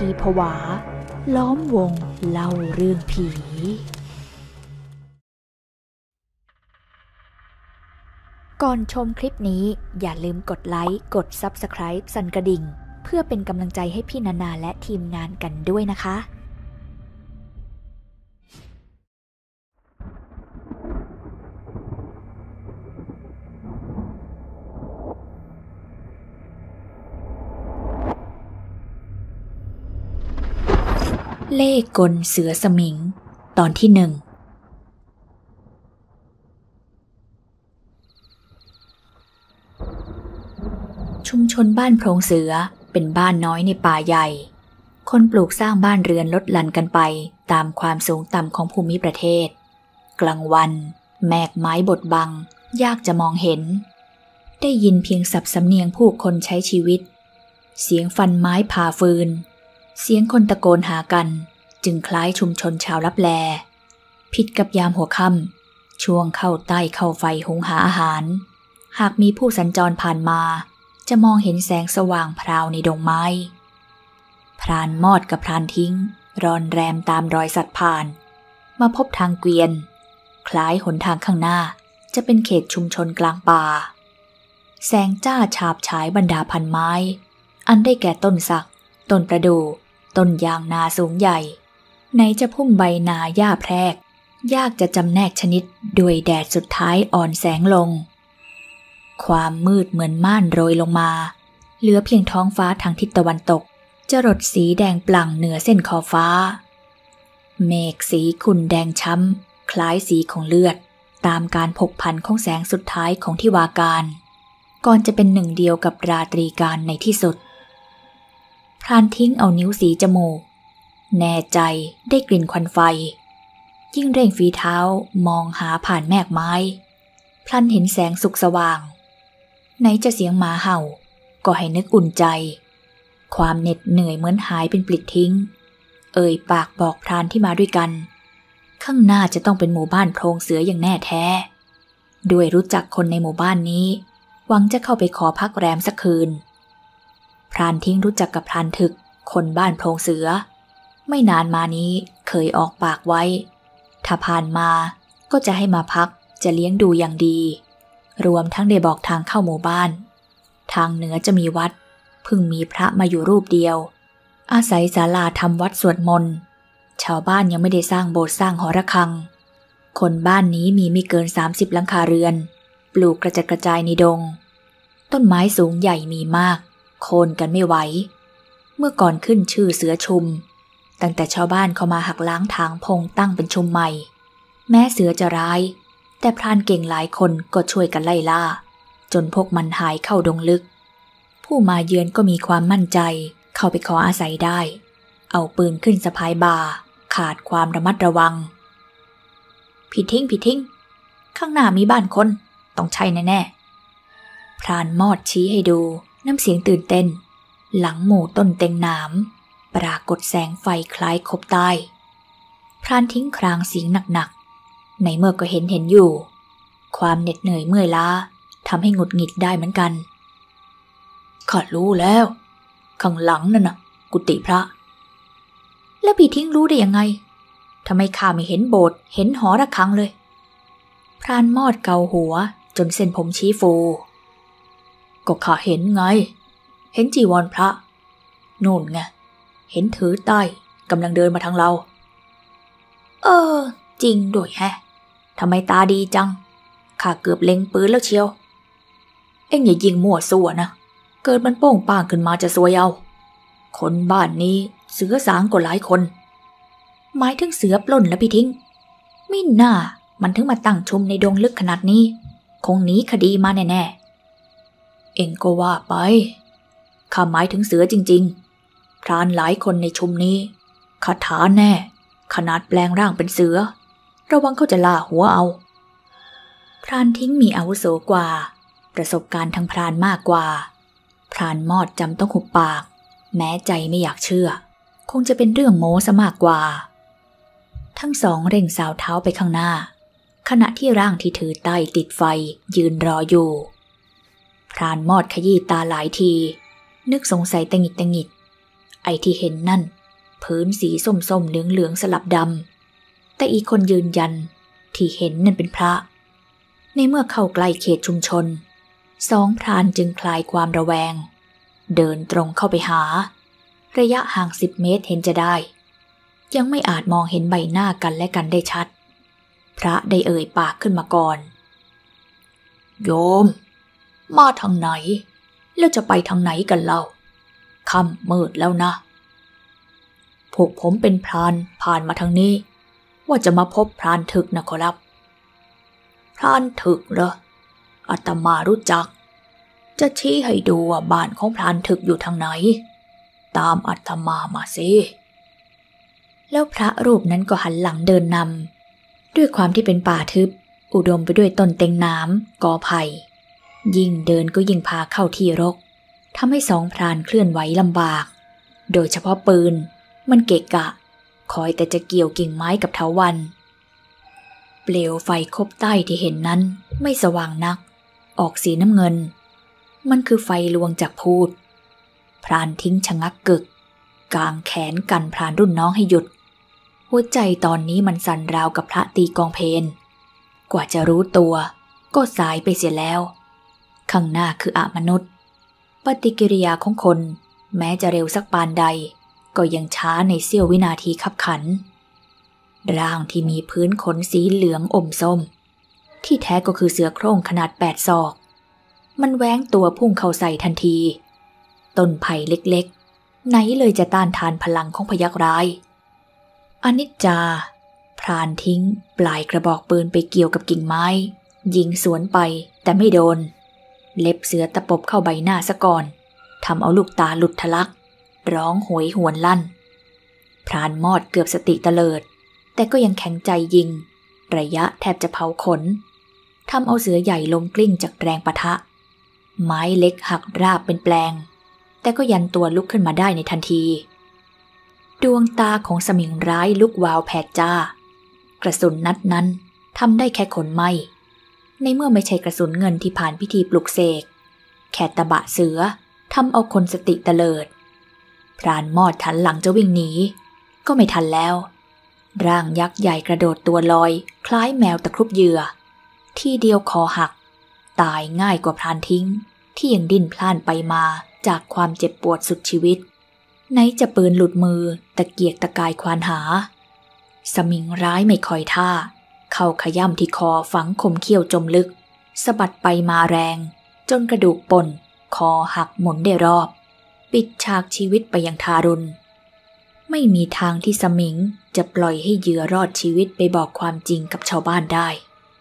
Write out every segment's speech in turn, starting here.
ทีผวาล้อมวงเล่าเรื่องผีก่อนชมคลิปนี้อย่าลืมกดไลค์กด Subscribe สั่นกระดิ่งเพื่อเป็นกำลังใจให้พี่นานาและทีมงานกันด้วยนะคะเล่ห์กลเสือสมิงตอนที่1ชุมชนบ้านโพรงเสือเป็นบ้านน้อยในป่าใหญ่คนปลูกสร้างบ้านเรือนลดหลั่นกันไปตามความสูงต่ำของภูมิประเทศกลางวันแมกไม้บดบังยากจะมองเห็นได้ยินเพียงสับสำเนียงผู้คนใช้ชีวิตเสียงฟันไม้ผ่าฟืนเสียงคนตะโกนหากันจึงคล้ายชุมชนชาวลับแลผิดกับยามหัวค่ำช่วงเข้าใต้เข้าไฟหุงหาอาหารหากมีผู้สัญจรผ่านมาจะมองเห็นแสงสว่างพราวในดงไม้พรานมอดกับพรานทิ้งรอนแรมตามรอยสัตว์ผ่านมาพบทางเกวียนคล้ายหนทางข้างหน้าจะเป็นเขตชุมชนกลางป่าแสงจ้าฉาบฉายบรรดาพันไม้อันได้แก่ต้นสักต้นประดู่ต้นยางนาสูงใหญ่ไหนจะพุ่มใบนาหญ้าแพรกยากจะจำแนกชนิดด้วยแดดสุดท้ายอ่อนแสงลงความมืดเหมือนม่านโรยลงมาเหลือเพียงท้องฟ้าทางทิศตะวันตกจรดสีแดงปลั่งเหนือเส้นขอบฟ้าเมฆสีขุ่นแดงช้ำคล้ายสีของเลือดตามการผกผันของแสงสุดท้ายของทิวาการก่อนจะเป็นหนึ่งเดียวกับราตรีการในที่สุดพรานทิ้งเอานิ้วสีจมูกแน่ใจได้กลิ่นควันไฟยิ่งเร่งฝีเท้ามองหาผ่านแมกไม้พลันเห็นแสงสุกสว่างไหนจะเสียงหมาเห่าก็ให้นึกอุ่นใจความเหน็ดเหนื่อยเหมือนหายเป็นปลิดทิ้งเอ่ยปากบอกพรานที่มาด้วยกันข้างหน้าจะต้องเป็นหมู่บ้านโพรงเสืออย่างแน่แท้ด้วยรู้จักคนในหมู่บ้านนี้หวังจะเข้าไปขอพักแรมสักคืนพรานทิ้งรู้จักกับพรานถึกคนบ้านโพรงเสือไม่นานมานี้เคยออกปากไว้ถ้าผ่านมาก็จะให้มาพักจะเลี้ยงดูอย่างดีรวมทั้งได้บอกทางเข้าหมู่บ้านทางเหนือจะมีวัดเพิ่งมีพระมาอยู่รูปเดียวอาศัยศาลาทำวัดสวดมนต์ชาวบ้านยังไม่ได้สร้างโบสถ์สร้างหอระฆังคนบ้านนี้มีไม่เกิน30หลังคาเรือนปลูกกระจัดกระจายในดงต้นไม้สูงใหญ่มีมากโค่นกันไม่ไหวเมื่อก่อนขึ้นชื่อเสือชุมตั้งแต่ชาวบ้านเข้ามาหักล้างทางพงตั้งเป็นชุมใหม่แม้เสือจะร้ายแต่พรานเก่งหลายคนก็ช่วยกันไล่ล่าจนพวกมันหายเข้าดงลึกผู้มาเยือนก็มีความมั่นใจเข้าไปขออาศัยได้เอาปืนขึ้นสะพายบ่าขาดความระมัดระวังผิดทิ้งข้างหน้ามีบ้านคนต้องใช่แน่ๆพรานมอดชี้ให้ดูน้ำเสียงตื่นเต้นหลังหมู่ต้นเต็งหนามปรากฏแสงไฟคล้ายคบใต้พรานทิ้งครางเสียงหนักๆในเมื่อก็เห็นอยู่ความเหน็ดเหนื่อยเมื่อยล้าทำให้หงุดหงิดได้เหมือนกันข้ารู้แล้วข้างหลังนั่นน่ะกุฏิพระแล้วพี่ทิ้งรู้ได้ยังไงทำไมข้าไม่เห็นโบสถ์เห็นหอระฆังเลยพรานมอดเกาหัวจนเส้นผมชี้ฟูก็ข้าเห็นไงเห็นจีวรพระนู่นไงเห็นถือใต้กำลังเดินมาทางเราจริงด้วยแฮะทำไมตาดีจังข้าเกือบเล็งปืนแล้วเชียวเอ็งอย่ายิงมั่วซั่วนะเกิดมันโป้งป้างขึ้นมาจะซวยเอาคนบ้านนี้เสือสางก็หลายคนหมายถึงเสือปล้นแล้วพี่ทิ้งไม่น่ามันถึงมาตั้งชุมในดงลึกขนาดนี้คงหนีคดีมาแน่ๆเอ็งก็ว่าไปข้าหมายถึงเสือจริงๆพรานหลายคนในชุมนี้คาถาแน่ขนาดแปลงร่างเป็นเสือระวังเขาจะล่าหัวเอาพรานทิ้งมีอาวุโสกว่าประสบการณ์ทางพรานมากกว่าพรานมอดจำต้องหุบปากแม้ใจไม่อยากเชื่อคงจะเป็นเรื่องโม้ซะมากกว่าทั้งสองเร่งสาวเท้าไปข้างหน้าขณะที่ร่างที่ถือใต้ติดไฟยืนรออยู่พรานมอดขยี้ตาหลายทีนึกสงสัยตะหงิดไอ้ที่เห็นนั่นพื้นสีส้มๆเหลืองๆสลับดำแต่อีกคนยืนยันที่เห็นนั่นเป็นพระในเมื่อเข้าใกล้เขตชุมชนสองพรานจึงคลายความระแวงเดินตรงเข้าไปหาระยะห่าง10 เมตรเห็นจะได้ยังไม่อาจมองเห็นใบหน้ากันและกันได้ชัดพระได้เอ่ยปากขึ้นมาก่อนโยมมาทางไหนแล้วจะไปทางไหนกันเล่าค่ำมืดแล้วนะพวกผมเป็นพรานผ่านมาทางนี้ว่าจะมาพบพรานถึกนะขอรับพรานถึกเหรออาตมารู้จักจะชี้ให้ดูว่าบ้านของพรานถึกอยู่ทางไหนตามอาตมามาสิแล้วพระรูปนั้นก็หันหลังเดินนำด้วยความที่เป็นป่าทึบอุดมไปด้วยต้นเต็งน้ำกอไผ่ยิ่งเดินก็ยิ่งพาเข้าที่รกทำให้สองพรานเคลื่อนไหวลำบากโดยเฉพาะปืนมันเกะกะคอยแต่จะเกี่ยวกิ่งไม้กับเถาวัลย์เปลวไฟคบใต้ที่เห็นนั้นไม่สว่างนักออกสีน้ำเงินมันคือไฟลวงจากพูดพรานทิ้งชะงักกึกกางแขนกันพรานรุ่นน้องให้หยุดหัวใจตอนนี้มันสั่นราวกับพระตีกองเพลกว่าจะรู้ตัวก็สายไปเสียแล้วข้างหน้าคืออมนุษย์ปฏิกิริยาของคนแม้จะเร็วสักปานใดก็ยังช้าในเสี้ยววินาทีคับขันร่างที่มีพื้นขนสีเหลืองอมส้มที่แท้ก็คือเสือโคร่งขนาด8 ศอกมันแหว้งตัวพุ่งเข้าใส่ทันทีต้นไผ่เล็กๆไหนเลยจะต้านทานพลังของพยัคฆ์ร้ายอนิจจาพรานทิ้งปลายกระบอกปืนไปเกี่ยวกับกิ่งไม้ยิงสวนไปแต่ไม่โดนเล็บเสือตะปบเข้าใบหน้าซะก่อนทำเอาลูกตาหลุดทะลักร้องโหยหวนลั่นพรานมอดเกือบสติเตลิดแต่ก็ยังแข็งใจยิงระยะแทบจะเผาขนทำเอาเสือใหญ่ล้มกลิ้งจากแรงปะทะไม้เล็กหักราบเป็นแปลงแต่ก็ยันตัวลุกขึ้นมาได้ในทันทีดวงตาของสมิงร้ายลุกวาวแผดจ้ากระสุนนัดนั้นทำได้แค่ขนไหมในเมื่อไม่ใช่กระสุนเงินที่ผ่านพิธีปลุกเสกแค่ตะบะเสือทำเอาคนสติเตลิดพรานมอดหันหลังจะวิ่งหนีก็ไม่ทันแล้วร่างยักษ์ใหญ่กระโดดตัวลอยคล้ายแมวตะครุบเหยื่อที่เดียวคอหักตายง่ายกว่าพรานทิ้งที่ยังดิ้นพล่านไปมาจากความเจ็บปวดสุดชีวิตไหนจะปืนหลุดมือตะเกียกตะกายควานหาสมิงร้ายไม่คอยท่าเข้าขย่ำที่คอฝังคมเขี้ยวจมลึกสะบัดไปมาแรงจนกระดูกป่นคอหักหมุนได้รอบปิดฉากชีวิตไปอย่างทารุณไม่มีทางที่สมิงจะปล่อยให้เหยื่อรอดชีวิตไปบอกความจริงกับชาวบ้านได้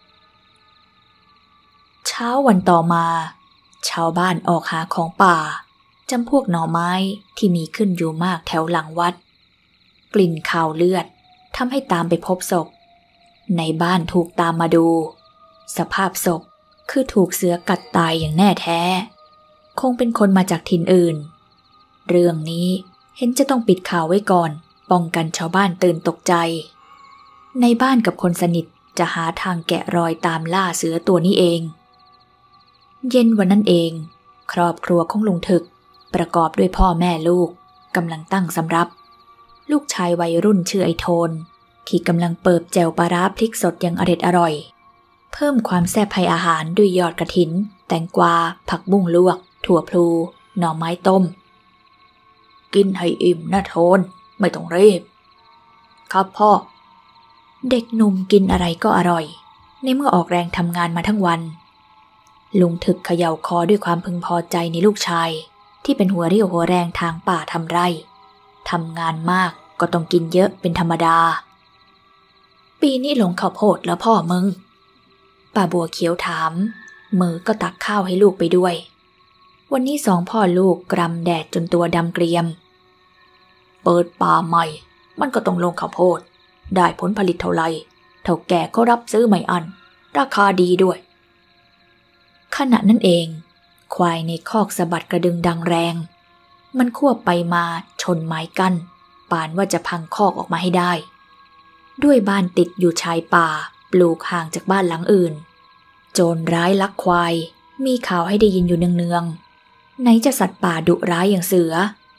เช้าวันต่อมาชาวบ้านออกหาของป่าจำพวกหน่อไม้ที่มีขึ้นอยู่มากแถวหลังวัดกลิ่นคาวเลือดทำให้ตามไปพบศพในบ้านถูกตามมาดูสภาพศพคือถูกเสือกัดตายอย่างแน่แท้คงเป็นคนมาจากถิ่นอื่นเรื่องนี้เห็นจะต้องปิดข่าวไว้ก่อนป้องกันชาวบ้านตื่นตกใจในบ้านกับคนสนิทจะหาทางแกะรอยตามล่าเสือตัวนี้เองเย็นวันนั้นเองครอบครัวของลุงถึกประกอบด้วยพ่อแม่ลูกกำลังตั้งสำรับลูกชายวัยรุ่นชื่อไอโทนที่กำลังเปิบแจ่วปลาร้าพริกสดอย่างอร่อยเพิ่มความแซ่บให้อาหารด้วยยอดกระถินแตงกวาผักบุ้งลวกถั่วพลูหน่อไม้ต้มกินให้อิ่มนะโทนไม่ต้องรีบครับพ่อเด็กหนุ่มกินอะไรก็อร่อยในเมื่อออกแรงทำงานมาทั้งวันลุงถึกเขย่าคอด้วยความพึงพอใจในลูกชายที่เป็นหัวเรี่ยวหัวแรงทางป่าทำไร่ทำงานมากก็ต้องกินเยอะเป็นธรรมดาปีนี้ลงข้าวโพดแล้วพ่อมึงป้าบัวเขียวถามมือก็ตักข้าวให้ลูกไปด้วยวันนี้2 พ่อลูกกรำแดดจนตัวดำเกรียมเปิดป่าใหม่มันก็ต้องลงข้าวโพดได้ผลผลิตเท่าไรเท่าแก่ก็รับซื้อไม่อั้นราคาดีด้วยขณะนั้นเองควายในคอกสะบัดกระดึงดังแรงมันควบไปมาชนไม้กั้นปานว่าจะพังคอกออกมาให้ได้ด้วยบ้านติดอยู่ชายป่าปลูกห่างจากบ้านหลังอื่นโจรร้ายลักควายมีข่าวให้ได้ยินอยู่เนืองๆไหนจะสัตว์ป่าดุร้ายอย่างเสือ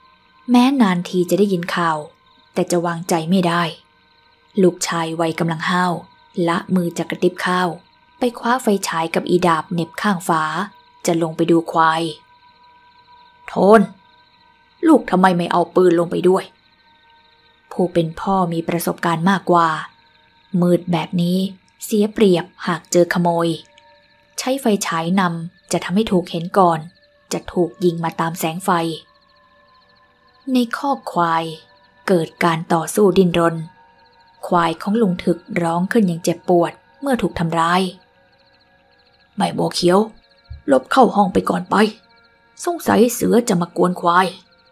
แม้นานทีจะได้ยินข่าวแต่จะวางใจไม่ได้ลูกชายวัยกำลังห้าวละมือจากกระติบข้าวไปคว้าไฟฉายกับอีดาบเหน็บข้างฝาจะลงไปดูควายโทนลูกทำไมไม่เอาปืนลงไปด้วยผู้เป็นพ่อมีประสบการณ์มากกว่ามืดแบบนี้เสียเปรียบหากเจอขโมยใช้ไฟฉายนำจะทำให้ถูกเห็นก่อนจะถูกยิงมาตามแสงไฟในคอกควายเกิดการต่อสู้ดิ้นรนควายของลุงถึกร้องขึ้นอย่างเจ็บปวดเมื่อถูกทำร้ายแม่บัวเขียวลบเข้าห้องไปก่อนไปสงสัยเสือจะมากวนควาย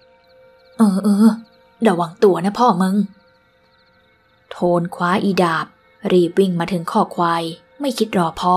ระวังตัวนะพ่อมึงโทนคว้าอีดาบรีบวิ่งมาถึงคอกควายไม่คิดรอพ่อ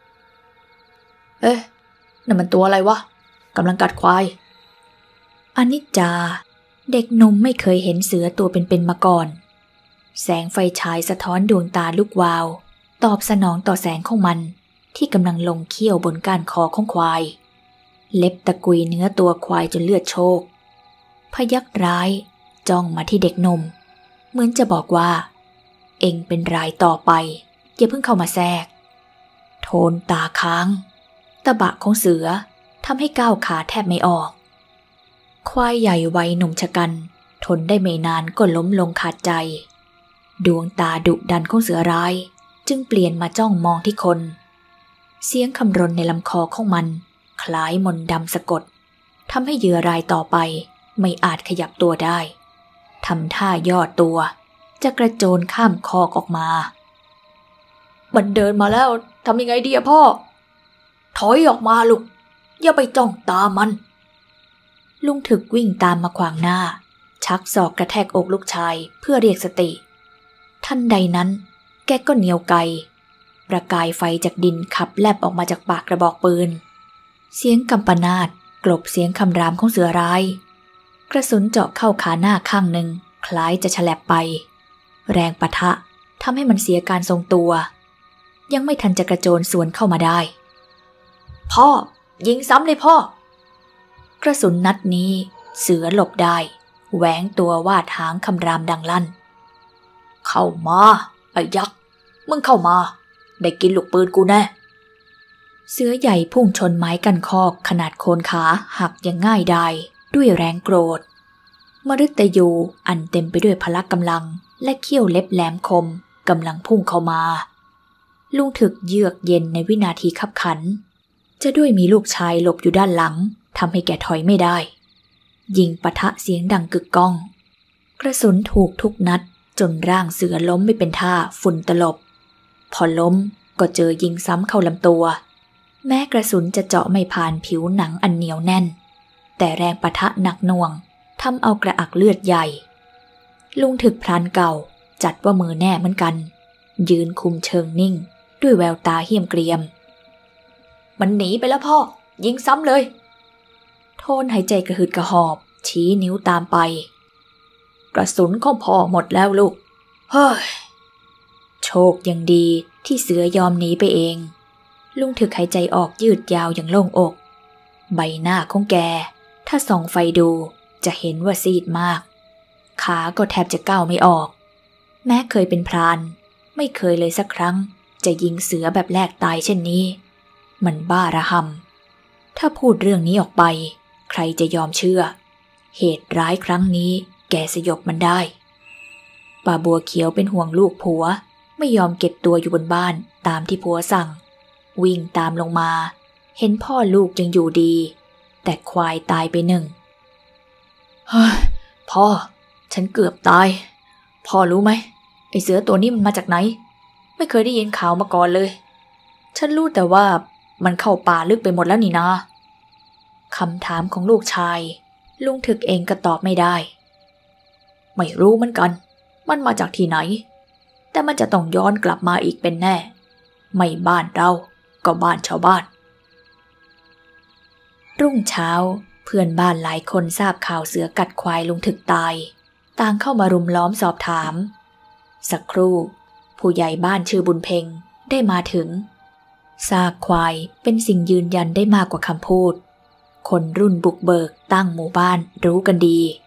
นั่นมันตัวอะไรวะกำลังกัดควายอนิจจาเด็กหนุ่มไม่เคยเห็นเสือตัวเป็นๆมาก่อนแสงไฟฉายสะท้อนดวงตาลูกวาวตอบสนองต่อแสงของมันที่กำลังลงเขี้ยวบนก้านคอของควายเล็บตะกุยเนื้อตัวควายจนเลือดโชกพยักร้ายจ้องมาที่เด็กหนุ่มเหมือนจะบอกว่าเอ็งเป็นรายต่อไปอย่าเพิ่งเข้ามาแทรกโทนตาค้างตะบะของเสือทำให้ก้าวขาแทบไม่ออกควายใหญ่วัยหนุ่มชะกันทนได้ไม่นานก็ล้มลงขาดใจดวงตาดุดันของเสือร้ายจึงเปลี่ยนมาจ้องมองที่คนเสียงคำรนในลำคอของมันคล้ายมนต์ดำสะกดทำให้เหยื่อรายต่อไปไม่อาจขยับตัวได้ทำท่าย่อตัวจะกระโจนข้ามคอกออกมามันเดินมาแล้วทำยังไงดีอะพ่อถอยออกมาลูกอย่าไปจ้องตามันลุงถึกวิ่งตามมาขวางหน้าชักศอกกระแทกอกลูกชายเพื่อเรียกสติทันใดนั้นแกก็เหนียวไกประกายไฟจากดินขับแลบออกมาจากปากกระบอกปืนเสียงกำปนาตกลบเสียงคำรามของเสือร้ายกระสุนเจาะเข้าขาหน้าข้างหนึ่งคล้ายจะฉลับไปแรงปะทะทำให้มันเสียการทรงตัวยังไม่ทันจะกระโจนสวนเข้ามาได้พ่อยิงซ้ำเลยพ่อกระสุนนัดนี้เสือหลบได้แหวงตัววาดหางคำรามดังลั่นเข้ามาไอ้ยักษ์มึงเข้ามาได้กินลูกปืนกูแน่เสือใหญ่พุ่งชนไม้กันคอกขนาดโคนขาหักอย่างง่ายดายด้วยแรงโกรธมฤตยูอันเต็มไปด้วยพละกำลังและเขี้ยวเล็บแหลมคมกำลังพุ่งเข้ามาลุงถึกเยือกเย็นในวินาทีคับขันจะด้วยมีลูกชายหลบอยู่ด้านหลังทำให้แกถอยไม่ได้ยิงปะทะเสียงดังกึกก้องกระสุนถูกทุกนัดจนร่างเสือล้มไม่เป็นท่าฝุ่นตลบพอล้มก็เจอยิงซ้ำเข้าลำตัวแม้กระสุนจะเจาะไม่ผ่านผิวหนังอันเหนียวแน่นแต่แรงปะทะหนักหน่วงทำเอากระอักเลือดใหญ่ลุงถึกพลานเก่าจัดว่ามือแน่เหมือนกันยืนคุมเชิงนิ่งด้วยแววตาเหี้ยมเกรียมมันหนีไปแล้วพ่อยิงซ้ำเลยโทนหายใจกระหืดกระหอบชี้นิ้วตามไปกระสุนของพ่อหมดแล้วลูกเฮ้ยโชคยังดีที่เสือยอมหนีไปเองลุงถึกหายใจออกยืดยาวอย่างโล่งอกใบหน้าของแกถ้าส่องไฟดูจะเห็นว่าซีดมากขาก็แทบจะก้าวไม่ออกแม้เคยเป็นพรานไม่เคยเลยสักครั้งจะยิงเสือแบบแลกตายเช่นนี้มันบ้าระห่ำถ้าพูดเรื่องนี้ออกไปใครจะยอมเชื่อเหตุร้ายครั้งนี้แกสยบมันได้ป้าบัวเขียวเป็นห่วงลูกผัวไม่ยอมเก็บตัวอยู่บนบ้านตามที่ผัวสั่งวิ่งตามลงมาเห็นพ่อลูกยังอยู่ดีแต่ควายตายไปหนึ่งเฮ้ยพ่อฉันเกือบตายพ่อรู้ไหมไอ้เสือตัวนี้มันมาจากไหนไม่เคยได้ยินข่าวมาก่อนเลยฉันรู้แต่ว่ามันเข้าป่าลึกไปหมดแล้วนี่นาคำถามของลูกชายลุงถึกเองก็ตอบไม่ได้ไม่รู้เหมือนกันมันมาจากที่ไหนแต่มันจะต้องย้อนกลับมาอีกเป็นแน่ไม่บ้านเราก็บ้านชาวบ้านรุ่งเช้าเพื่อนบ้านหลายคนทราบข่าวเสือกัดควายลุงถึกตายต่างเข้ามารุมล้อมสอบถามสักครู่ผู้ใหญ่บ้านชื่อบุญเพ็งได้มาถึงซากควายเป็นสิ่งยืนยันได้มากกว่าคำพูดคนรุ่นบุกเบิกตั้งหมู่บ้านรู้กันดี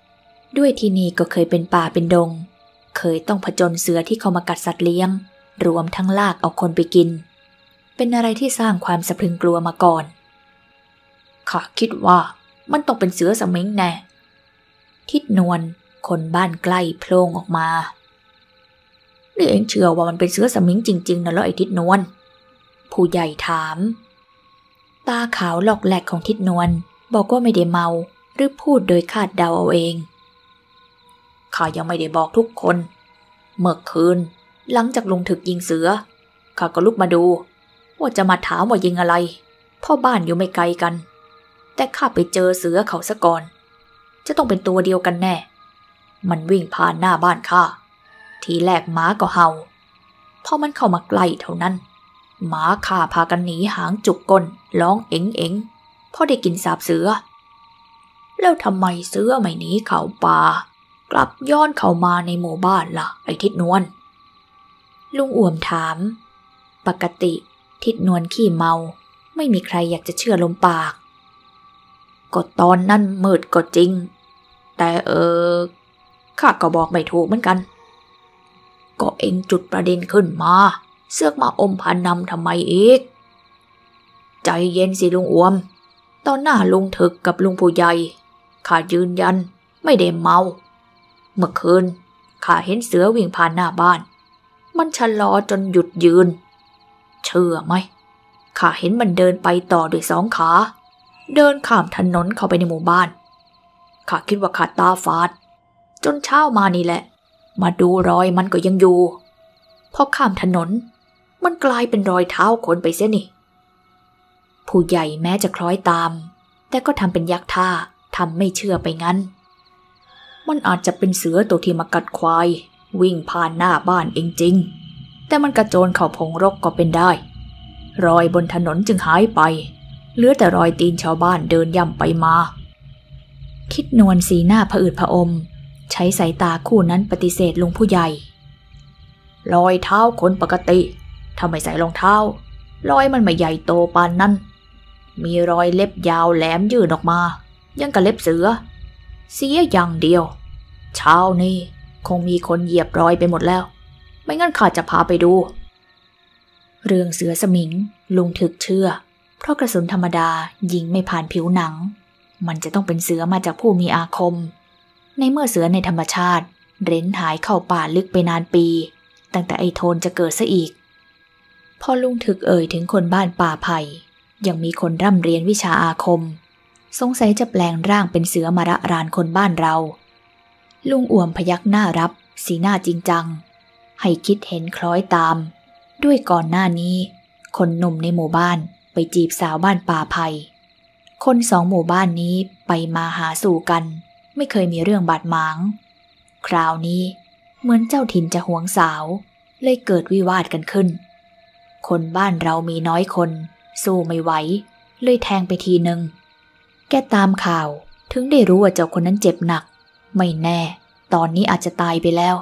ด้วยที่นี่ก็เคยเป็นป่าเป็นดงเคยต้องผจญเสือที่เข้ามากัดสัตว์เลี้ยงรวมทั้งลากเอาคนไปกินเป็นอะไรที่สร้างความสะพรึงกลัวมาก่อนข้าคิดว่ามันต้องเป็นเสือสมิงแน่ทิดนวลคนบ้านใกล้โพล่งออกมานี่เองเชื่อว่ามันเป็นเสือสมิงจริงๆนะเหรอไอ้ทิดนวลผู้ใหญ่ถามตาขาวหลอกแหลกของทิดนวลบอกว่าไม่ได้เมาหรือพูดโดยคาดเดาเอาเองข้ายังไม่ได้บอกทุกคนเมื่อคืนหลังจากลุงถึกยิงเสือข้าก็ลุกมาดูว่าจะมาถามว่ายิงอะไรพ่อบ้านอยู่ไม่ไกลกันแต่ข้าไปเจอเสือเขาซะก่อนจะต้องเป็นตัวเดียวกันแน่มันวิ่งผ่านหน้าบ้านข้าทีแรกหมาก็เห่าพอมันเข้ามาใกล้เท่านั้นหมาข้าพากันหนีหางจุกก้นร้องเอ็งเอ็งเพราะได้กินสาบเสือแล้วทำไมเสือไม่หนีเข้าป่ากลับย้อนเข้ามาในหมู่บ้านล่ะไอ้ทิดนวลลุงอ่วมถามปกติทิดนวลขี้เมาไม่มีใครอยากจะเชื่อลมปากก็ตอนนั้นมืดก็จริงแต่ข้าก็บอกไม่ถูกเหมือนกันก็เอ็งจุดประเด็นขึ้นมาเสือกมาอมพานำทำไมอีกใจเย็นสิลุงอ่วมตอนหน้าลุงถึกกับลุงผู้ใหญ่ข้ายืนยันไม่ได้เมาเมื่อคืนข้าเห็นเสือวิ่งผ่านหน้าบ้านมันชะลอจนหยุดยืนเชื่อไหมข้าเห็นมันเดินไปต่อด้วย2 ขาเดินข้ามถนนเข้าไปในหมู่บ้านข้าคิดว่าข้าตาฝาดจนเช้ามานี่แหละมาดูรอยมันก็ยังอยู่พอข้ามถนนมันกลายเป็นรอยเท้าคนไปเสียนี่ผู้ใหญ่แม้จะคล้อยตามแต่ก็ทำเป็นยักท่าทำไม่เชื่อไปงั้นมันอาจจะเป็นเสือตัวที่มากัดควายวิ่งผ่านหน้าบ้านเองจริงแต่มันกระโจนเข้าพงรกก็เป็นได้รอยบนถนนจึงหายไปเหลือแต่รอยตีนชาวบ้านเดินย่ำไปมาทิดนวลสีหน้าผะอืดผะอมใช้สายตาคู่นั้นปฏิเสธลุงผู้ใหญ่รอยเท้าคนปกติถ้าไม่ใส่รองเท้ารอยมันไม่ใหญ่โตปานนั้นมีรอยเล็บยาวแหลมยื่นออกมายังกับเล็บเสือเสียอย่างเดียวเช้านี้คงมีคนเหยียบรอยไปหมดแล้วไม่งั้นข้าจะพาไปดูเรื่องเสือสมิงลุงถึกเชื่อเพราะกระสุนธรรมดายิงไม่ผ่านผิวหนังมันจะต้องเป็นเสือมาจากผู้มีอาคมในเมื่อเสือในธรรมชาติเร้นหายเข้าป่าลึกไปนานปีตั้งแต่ไอ้โทนจะเกิดซะอีกพอลุงถึกเอ่ยถึงคนบ้านป่าไผ่ยังมีคนร่ำเรียนวิชาอาคมสงสัยจะแปลงร่างเป็นเสือมาระรานคนบ้านเราลุงอ่วมพยักหน้ารับสีหน้าจริงจังให้คิดเห็นคล้อยตามด้วยก่อนหน้านี้คนหนุ่มในหมู่บ้านไปจีบสาวบ้านป่าไผ่คน2 หมู่บ้านนี้ไปมาหาสู่กันไม่เคยมีเรื่องบาดหมางคราวนี้เหมือนเจ้าถิ่นจะหวงสาวเลยเกิดวิวาทกันขึ้นคนบ้านเรามีน้อยคนสู้ไม่ไหวเลยแทงไปทีนึงแกตามข่าวถึงได้รู้ว่าเจ้าคนนั้นเจ็บหนักไม่แน่ตอนนี้อาจจะตายไปแล้ว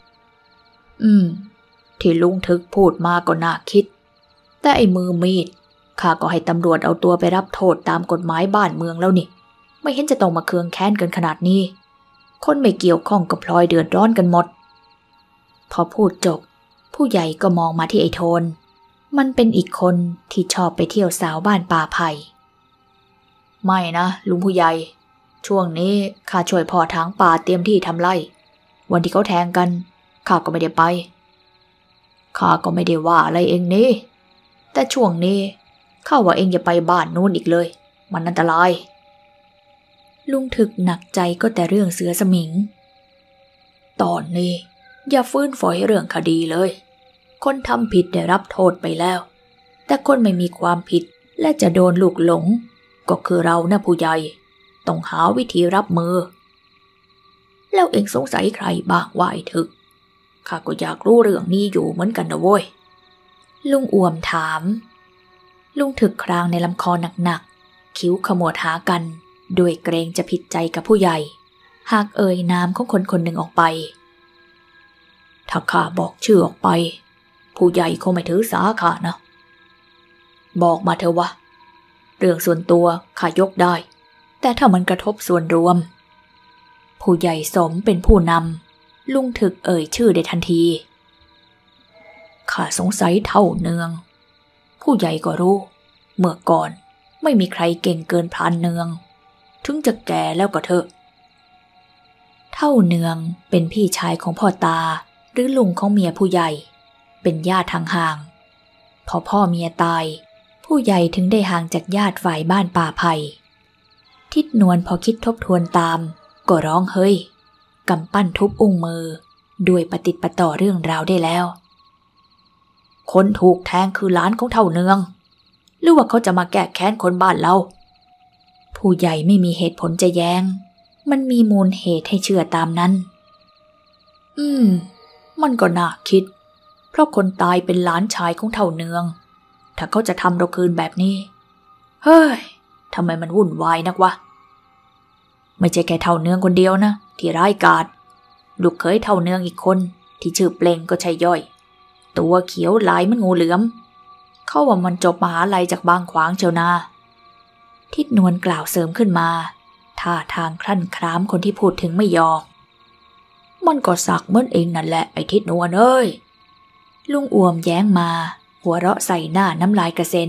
ที่ลุงถึกพูดมาก็น่าคิดแต่ไอ้มือมีดข้าก็ให้ตำรวจเอาตัวไปรับโทษตามกฎหมายบ้านเมืองแล้วนี่ไม่เห็นจะต้องมาเคืองแค้นกันขนาดนี้คนไม่เกี่ยวข้องกับพลอยเดือดร้อนกันหมดพอพูดจบผู้ใหญ่ก็มองมาที่ไอ้โทนมันเป็นอีกคนที่ชอบไปเที่ยวสาวบ้านป่าไผ่ไม่นะลุงผู้ใหญ่ช่วงนี้ข้าช่วยพ่อถางป่าเตรียมที่ทำไร่วันที่เขาแทงกันข้าก็ไม่ได้ไปข้าก็ไม่ได้ว่าอะไรเองนี่แต่ช่วงนี้ข้าว่าเองอย่าไปบ้านนู้นอีกเลยมันอันตรายลุงถึกหนักใจก็แต่เรื่องเสือสมิงตอนนี้อย่าฟื้นฝอยเรื่องคดีเลยคนทำผิดได้รับโทษไปแล้วแต่คนไม่มีความผิดและจะโดนลูกหลงก็คือเรานะผู้ใหญ่ต้องหาวิธีรับมือแล้วเองสงสัยใครบ้างว่าไอ้ถึกข้าก็อยากรู้เรื่องนี้อยู่เหมือนกันนะโว้ยลุงอ่วมถามลุงถึกครางในลำคอหนักๆคิ้วขมวดหากันด้วยเกรงจะผิดใจกับผู้ใหญ่หากเอ่ยนามของคนคนหนึ่งออกไปถ้าข้าบอกชื่อออกไปผู้ใหญ่คงไม่ถือสาข้านะบอกมาเถอะวะเรื่องส่วนตัวข้ายกได้แต่ถ้ามันกระทบส่วนรวมผู้ใหญ่สมเป็นผู้นำลุงถึกเอ่ยชื่อได้ทันทีข้าสงสัยเท่าเนืองผู้ใหญ่ก็รู้เมื่อก่อนไม่มีใครเก่งเกินพรานเนืองถึงจะแก่แล้วก็เถอะเท่าเนืองเป็นพี่ชายของพ่อตาหรือลุงของเมียผู้ใหญ่เป็นญาติห่างๆพอพ่อเมียตายผู้ใหญ่ถึงได้ห่างจากญาติฝ่ายบ้านป่าไผ่ทิดนวลพอคิดทบทวนตามก็ร้องเฮ้ยกำปั้นทุบอุ้งมือด้วยปฏิติดประต่อเรื่องราวได้แล้วคนถูกแทงคือหลานของเท่าเนืองหรือว่าเขาจะมาแก้แค้นคนบ้านเราผู้ใหญ่ไม่มีเหตุผลจะแย้งมันมีมูลเหตุให้เชื่อตามนั้นมันก็น่าคิดเพราะคนตายเป็นหลานชายของเท่าเนืองถ้าเขาจะทำเราคืนแบบนี้เฮ้ยทำไมมันวุ่นวายนักวะไม่ใช่แค่เท่าเนืองคนเดียวนะที่ร้ายกาจลูกเขยเท่าเนืองอีกคนที่ชื่อเปล่งก็ใช่ย่อยตัวเขียวลายมันงูเหลือมเขาว่ามันจบมหาลัยจากบางขวางเชียวนาทิดนวลกล่าวเสริมขึ้นมาท่าทางคลั่นคล้ามคนที่พูดถึงไม่ยอมมันก็สักเหมือนเองนั่นแหละไอ้ทิดนวลเอ้ยลุงอวมแย้งมาหัวเราะใส่หน้าน้ำลายกระเซ็น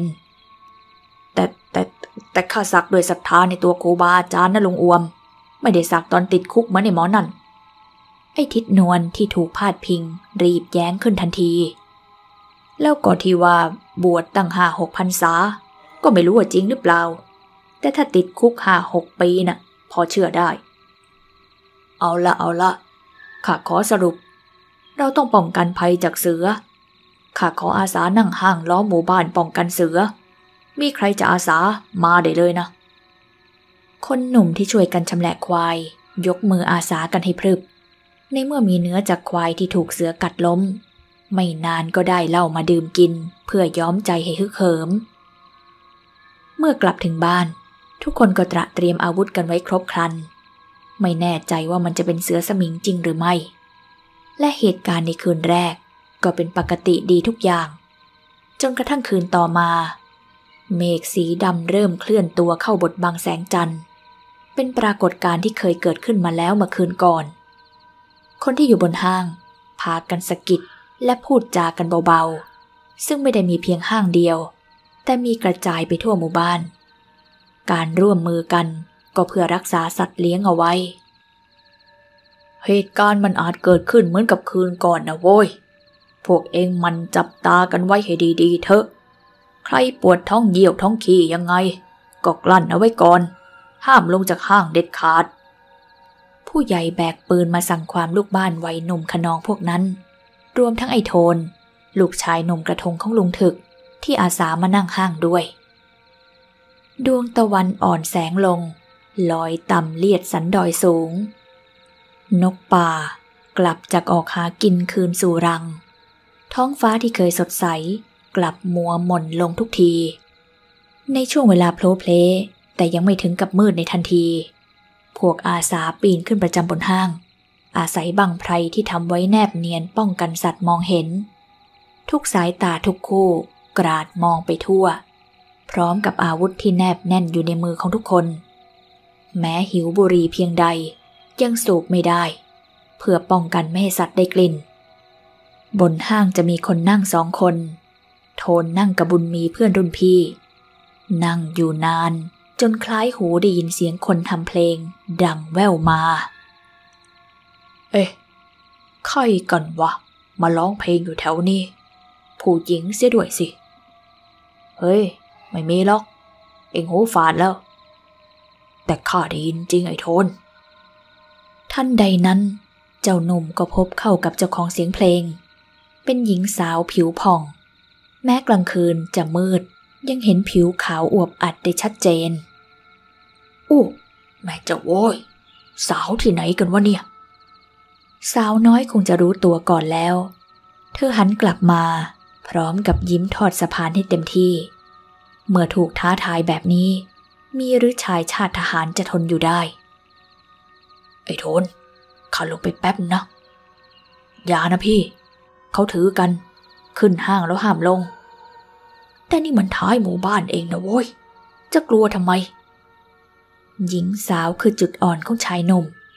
แต่ข้าสักโดยศรัทธาในตัวครูบาอาจารย์นะลุงอวมไม่ได้สักตอนติดคุกเหมือนในหมอนั่นไอ้ทิดนวลที่ถูกพาดพิงรีบแย้งขึ้นทันทีแล้วก็ที่ว่าบวชตั้ง5-6 พรรษาก็ไม่รู้ว่าจริงหรือเปล่าแต่ถ้าติดคุก5-6 ปีน่ะพอเชื่อได้เอาละข้าขอสรุปเราต้องป้องกันภัยจากเสือข้าขออาสานั่งห้างล้อมหมู่บ้านป้องกันเสือมีใครจะอาสามาได้เลยนะคนหนุ่มที่ช่วยกันชำแหละควายยกมืออาสากันให้พรึบในเมื่อมีเนื้อจากควายที่ถูกเสือกัดล้มไม่นานก็ได้เหล้ามาดื่มกินเพื่อย้อมใจให้ฮึกเหิมเมื่อกลับถึงบ้านทุกคนก็ตระเตรียมอาวุธกันไว้ครบครันไม่แน่ใจว่ามันจะเป็นเสือสมิงจริงหรือไม่และเหตุการณ์ในคืนแรกก็เป็นปกติดีทุกอย่างจนกระทั่งคืนต่อมาเมฆสีดำเริ่มเคลื่อนตัวเข้าบดบังแสงจันทร์เป็นปรากฏการณ์ที่เคยเกิดขึ้นมาแล้วเมื่อคืนก่อนคนที่อยู่บนห้างพากันสะกิดและพูดจากันเบาๆซึ่งไม่ได้มีเพียงห้างเดียวแต่มีกระจายไปทั่วหมู่บ้านการร่วมมือกันก็เพื่อรักษาสัตว์เลี้ยงเอาไว้เหตุการณ์มันอาจเกิดขึ้นเหมือนกับคืนก่อนนะโว้ยพวกเองมันจับตากันไว้ให้ดีๆเถอะใครปวดท้องเยี่ยวท้องขี้ยังไงก็กลั้นเอาไว้ก่อนห้ามลงจากห้างเด็ดขาดผู้ใหญ่แบกปืนมาสั่งความลูกบ้านวัยหนุ่มขนองพวกนั้นรวมทั้งไอ้โทนลูกชายหนุ่มกระทงของลุงถึกที่อาสามานั่งห้างด้วยดวงตะวันอ่อนแสงลงลอยต่ำเลียดสันดอยสูงนกป่ากลับจากออกหากินคืนสู่รังท้องฟ้าที่เคยสดใสกลับมัวหม่นลงทุกทีในช่วงเวลาโผล่เพลแต่ยังไม่ถึงกับมืดในทันทีพวกอาสาปีนขึ้นประจำบนห้างอาศัยบังไพรที่ทำไว้แนบเนียนป้องกันสัตว์มองเห็นทุกสายตาทุกคู่กราดมองไปทั่วพร้อมกับอาวุธที่แนบแน่นอยู่ในมือของทุกคนแม้หิวบุหรี่เพียงใดยังสูบไม่ได้เพื่อป้องกันไม่ให้สัตว์ได้กลิ่นบนห้างจะมีคนนั่ง2 คนโทนนั่งกับบุญมีเพื่อนรุ่นพี่นั่งอยู่นานจนคล้ายหูได้ยินเสียงคนทำเพลงดังแว่วมาเอ๊ะใครกันวะมาร้องเพลงอยู่แถวนี้ผู้หญิงเสียด้วยสิเฮ้ยไม่มีหรอกเอ็งหูฝาดแล้วแต่ข้าได้ยินจริงไอ้โทนทันใดนั้นเจ้าหนุ่มก็พบเข้ากับเจ้าของเสียงเพลงเป็นหญิงสาวผิวผ่องแม้กลางคืนจะมืดยังเห็นผิวขาวอวบอัดได้ชัดเจนอู้แม่เจ้าโว้ยสาวที่ไหนกันวะเนี่ยสาวน้อยคงจะรู้ตัวก่อนแล้วเธอหันกลับมาพร้อมกับยิ้มทอดสะพานให้เต็มที่เมื่อถูกท้าทายแบบนี้มีหรือชายชาติทหารจะทนอยู่ได้ไอ้โทนข้าลงไปแป๊บนะอย่านะพี่เขาถือกันขึ้นห้างแล้วห้ามลงแต่นี่มันท้ายหมู่บ้านเองนะโว้ยจะกลัวทำไมหญิงสาวคือจุดอ่อนของชายหนุ่ม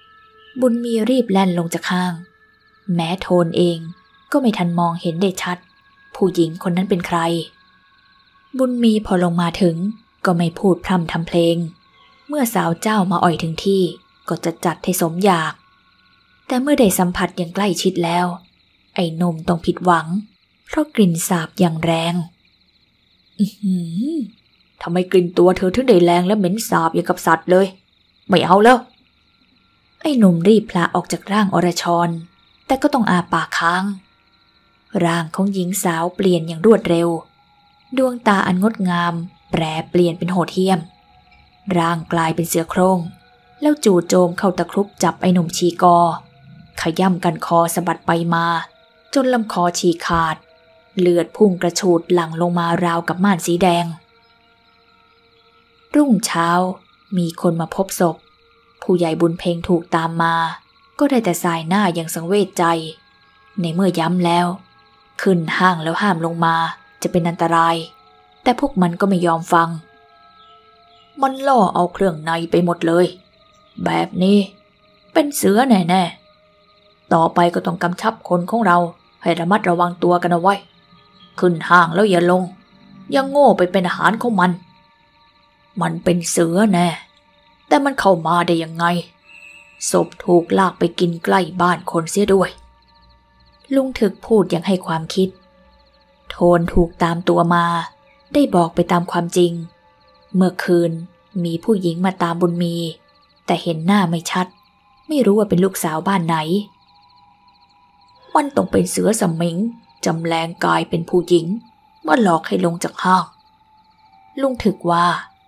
บุญมีรีบแล่นลงจากห้างแม้โทนเองก็ไม่ทันมองเห็นได้ชัดผู้หญิงคนนั้นเป็นใครบุญมีพอลงมาถึงก็ไม่พูดพร่ำทำเพลงเมื่อสาวเจ้ามาอ่อยถึงที่ก็จะจัดให้สมอยากแต่เมื่อได้สัมผัสอย่างใกล้ชิดแล้วไอ้หนุ่มต้องผิดหวังเพราะกลิ่นสาบอย่างแรงทำไมกลิ่นตัวเธอถึงได้แรงและเหม็นสาบอย่างกับสัตว์เลยไม่เอาแล้วไอ้หนุ่มรีบพลาออกจากร่างอรชรแต่ก็ต้องอาปากค้างร่างของหญิงสาวเปลี่ยนอย่างรวดเร็วดวงตาอันงดงามแปรเปลี่ยนเป็นโหดเหี้ยมร่างกลายเป็นเสือโคร่งแล้วจู่โจมเข้าตะครุบจับไอ้หนุ่มชีกอขย่ำกันคอสะบัดไปมาจนลำคอฉีกขาดเลือดพุ่งกระฉูดหลั่งลงมาราวกับม่านสีแดงรุ่งเช้ามีคนมาพบศพผู้ใหญ่บุญเพ็งถูกตามมาก็ได้แต่สายหน้าอย่างสังเวชใจในเมื่อย้ำแล้วขึ้นห้างแล้วห้ามลงมาจะเป็นอันตรายแต่พวกมันก็ไม่ยอมฟังมันล่อเอาเครื่องในไปหมดเลยแบบนี้เป็นเสือแน่ๆต่อไปก็ต้องกำชับคนของเราให้ระมัดระวังตัวกันเอาไว้ขึ้นห้างแล้วอย่าลงยังโง่ไปเป็นอาหารของมันเป็นเสือแน่แต่มันเข้ามาได้ยังไงศพถูกลากไปกินใกล้บ้านคนเสียด้วยลุงถึกพูดอย่างให้ความคิดโทนถูกตามตัวมาได้บอกไปตามความจริงเมื่อคืนมีผู้หญิงมาตามบุญมีแต่เห็นหน้าไม่ชัดไม่รู้ว่าเป็นลูกสาวบ้านไหนมันต้องเป็นเสือสมิงจำแรงกายเป็นผู้หญิงมาหลอกให้ลงจากห้างลุงถึกว่า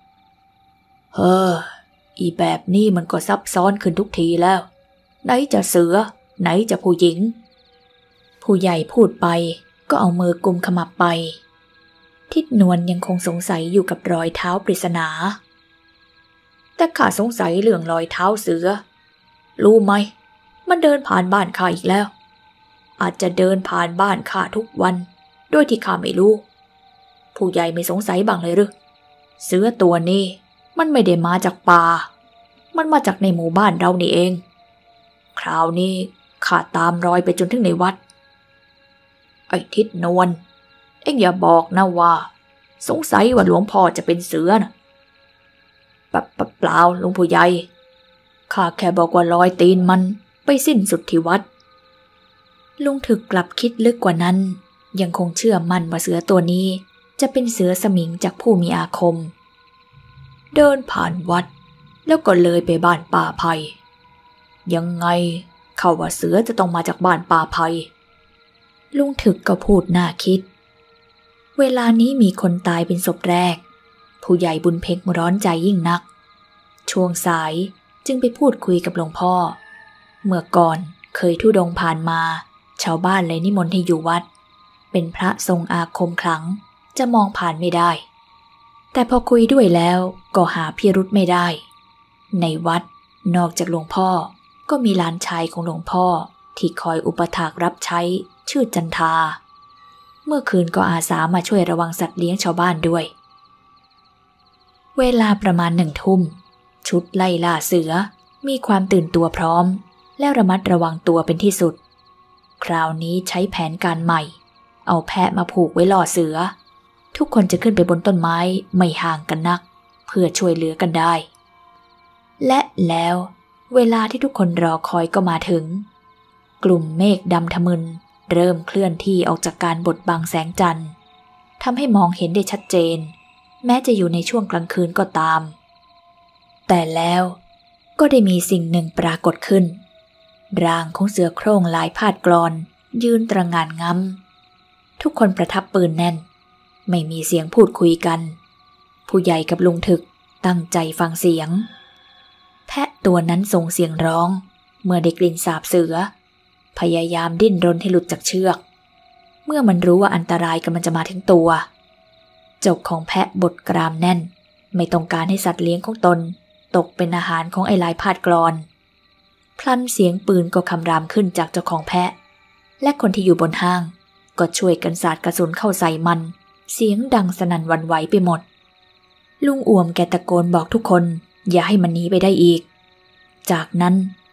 อีแบบนี้มันก็ซับซ้อนขึ้นทุกทีแล้วไหนจะเสือไหนจะผู้หญิงผู้ใหญ่พูดไปก็เอามือกุมขมับไปทิดนวลยังคงสงสัยอยู่กับรอยเท้าปริศนาแต่ข้าสงสัยเรื่องรอยเท้าเสือรู้ไหมมันเดินผ่านบ้านข้าอีกแล้วอาจจะเดินผ่านบ้านข้าทุกวันโดยที่ข้าไม่รู้ผู้ใหญ่ไม่สงสัยบ้างเลยหรือเสือตัวนี้มันไม่ได้มาจากป่ามันมาจากในหมู่บ้านเรานี่เองคราวนี้ข้าตามรอยไปจนถึงในวัดไอ้ทิดนวลเอ็งอย่าบอกนะว่าสงสัยว่าหลวงพ่อจะเป็นเสือนะเปล่าหลวงผู้ใหญ่ข้าแค่บอกว่ารอยตีนมันไปสิ้นสุดที่วัดลุงถึกกลับคิดลึกกว่านั้นยังคงเชื่อมั่นว่าเสือตัวนี้จะเป็นเสือสมิงจากผู้มีอาคมเดินผ่านวัดแล้วก็เลยไปบ้านป่าไผ่ยังไงเขาว่าเสือจะต้องมาจากบ้านป่าไผ่ลุงถึกก็พูดน่าคิดเวลานี้มีคนตายเป็นศพแรกผู้ใหญ่บุญเพ็งร้อนใจยิ่งนักช่วงสายจึงไปพูดคุยกับหลวงพ่อเมื่อก่อนเคยธุดงค์ผ่านมาชาวบ้านเลยนิมนต์ให้อยู่วัดเป็นพระทรงอาคมขลังจะมองผ่านไม่ได้แต่พอคุยด้วยแล้วก็หาพิรุธไม่ได้ในวัดนอกจากหลวงพ่อก็มีหลานชายของหลวงพ่อที่คอยอุปถากรับใช้ชื่อจันทาเมื่อคืนก็อาสามาช่วยระวังสัตว์เลี้ยงชาวบ้านด้วยเวลาประมาณ1 ทุ่มชุดไล่ล่าเสือมีความตื่นตัวพร้อมและระมัดระวังตัวเป็นที่สุดคราวนี้ใช้แผนการใหม่เอาแพะมาผูกไว้ล่อเสือทุกคนจะขึ้นไปบนต้นไม้ไม่ห่างกันนักเพื่อช่วยเหลือกันได้และแล้วเวลาที่ทุกคนรอคอยก็มาถึงกลุ่มเมฆดำทะมึนเริ่มเคลื่อนที่ออกจากการบดบังแสงจันทร์ทำให้มองเห็นได้ชัดเจนแม้จะอยู่ในช่วงกลางคืนก็ตามแต่แล้วก็ได้มีสิ่งหนึ่งปรากฏขึ้นร่างของเสือโคร่งลายพาดกลอนยืนตระหง่านงำทุกคนประทับปืนแน่นไม่มีเสียงพูดคุยกันผู้ใหญ่กับลุงถึกตั้งใจฟังเสียงแพะตัวนั้นส่งเสียงร้องเมื่อได้กลิ่นสาบเสือพยายามดิ้นรนให้หลุดจากเชือกเมื่อมันรู้ว่าอันตรายกำลังจะมาถึงตัวเจ้าของแพะบดกรามแน่นไม่ต้องการให้สัตว์เลี้ยงของตนตกเป็นอาหารของไอ้ลายพาดกลอนพลันเสียงปืนก็คำรามขึ้นจากเจ้าของแพะและคนที่อยู่บนห้างก็ช่วยกันสาดกระสุนเข้าใส่มันเสียงดังสนั่นหวั่นไหวไปหมดลุงอ่วมแกตะโกนบอกทุกคนอย่าให้มันหนีไปได้อีกจากนั้น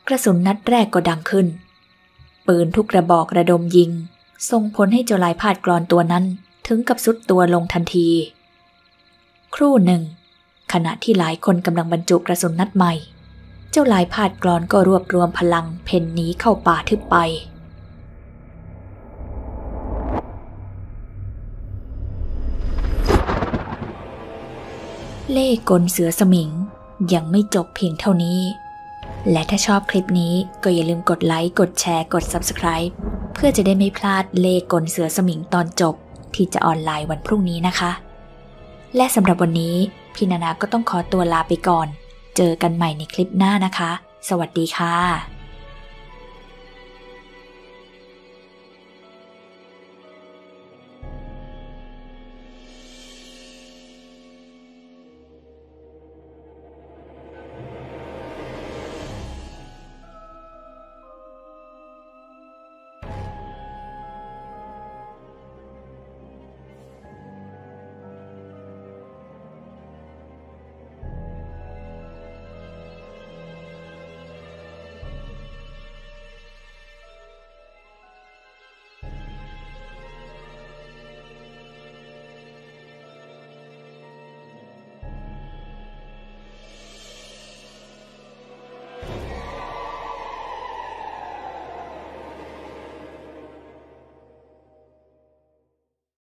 กระสุนนัดแรกก็ดังขึ้นปืนทุกกระบอกระดมยิงส่งผลให้เจ้าลายพาดกลอนตัวนั้นถึงกับทรุดตัวลงทันทีครู่หนึ่งขณะที่หลายคนกำลังบรรจุกระสุนนัดใหม่เจ้าลายพาดกลอนก็รวบรวมพลังเพ่นหนีเข้าป่าทึบไปเล่ห์กลเสือสมิงยังไม่จบเพียงเท่านี้และถ้าชอบคลิปนี้ก็อย่าลืมกดไลค์กดแชร์กด Subscribe เพื่อจะได้ไม่พลาดเล่ห์กลเสือสมิงตอนจบที่จะออนไลน์วันพรุ่งนี้นะคะและสำหรับวันนี้พี่นานาก็ต้องขอตัวลาไปก่อนเจอกันใหม่ในคลิปหน้านะคะสวัสดีค่ะ